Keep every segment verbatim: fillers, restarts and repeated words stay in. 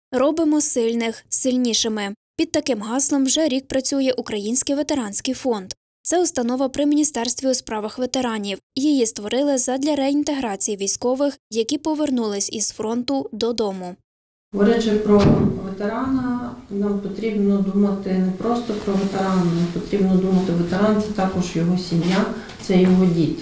Робимо сильних сильнішими. Під таким гаслом вже рік працює Український ветеранський фонд. Це установа при Міністерстві у справах ветеранів. Її створили задля реінтеграції військових, які повернулись із фронту додому. Говорячи про ветерана, нам потрібно думати не просто про ветерана, нам потрібно думати, ветеран – це також його сім'я, це його діти.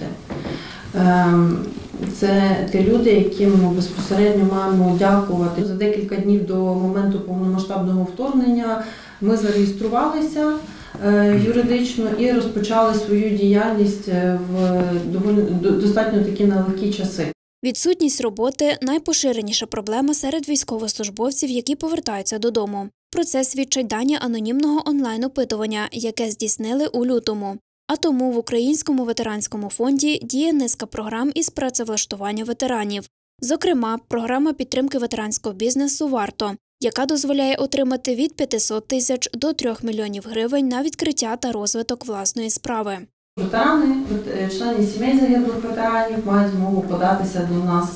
Це ті люди, яким ми безпосередньо маємо дякувати. За декілька днів до моменту повномасштабного вторгнення ми зареєструвалися юридично і розпочали свою діяльність в доволі, достатньо такі нелегкі часи. Відсутність роботи – найпоширеніша проблема серед військовослужбовців, які повертаються додому. Про це свідчать дані анонімного онлайн-опитування, яке здійснили у лютому. А тому в Українському ветеранському фонді діє низка програм із працевлаштування ветеранів. Зокрема, програма підтримки ветеранського бізнесу «Варто», яка дозволяє отримати від п'ятисот тисяч до трьох мільйонів гривень на відкриття та розвиток власної справи. Ветерани, члени сімей загиблих ветеранів мають змогу податися до нас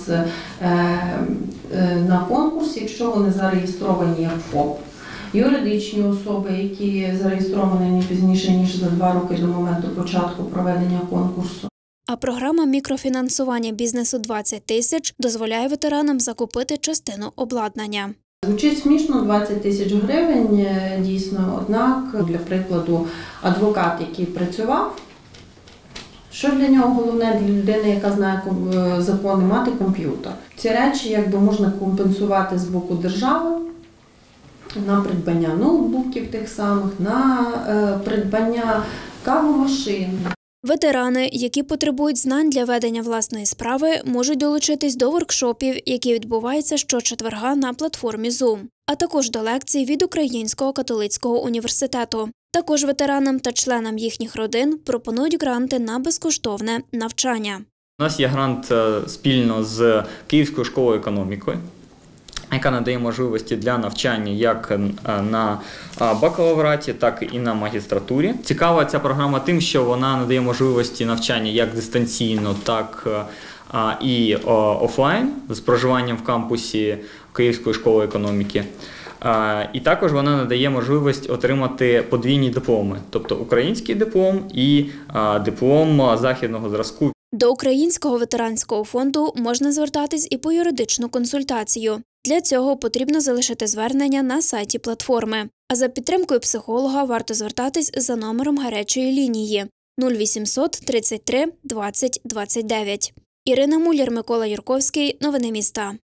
на конкурс, якщо вони зареєстровані як ФОП. Юридичні особи, які зареєстровані не пізніше, ніж за два роки до моменту початку проведення конкурсу. А програма мікрофінансування бізнесу «двадцять тисяч» дозволяє ветеранам закупити частину обладнання. Звучить смішно, двадцять тисяч гривень, дійсно, однак, для прикладу, адвокат, який працював, що для нього головне, для людини, яка знає закони, мати комп'ютер. Ці речі якби можна компенсувати з боку держави на придбання ноутбуків тих самих, на е, придбання кавомашин. Ветерани, які потребують знань для ведення власної справи, можуть долучитись до воркшопів, які відбуваються щочетверга на платформі Zoom, а також до лекцій від Українського католицького університету. Також ветеранам та членам їхніх родин пропонують гранти на безкоштовне навчання. У нас є грант спільно з Київською школою економіки, яка надає можливості для навчання як на бакалавраті, так і на магістратурі. Цікава ця програма тим, що вона надає можливості навчання як дистанційно, так і офлайн з проживанням в кампусі Київської школи економіки. І також вона надає можливість отримати подвійні дипломи, тобто український диплом і диплом західного зразку. До Українського ветеранського фонду можна звертатись і по юридичну консультацію. Для цього потрібно залишити звернення на сайті платформи. А за підтримкою психолога варто звертатись за номером гарячої лінії нуль вісімсот тридцять три двадцять двадцять дев'ять. Ірина Муляр, Микола Юрковський. Новини міста.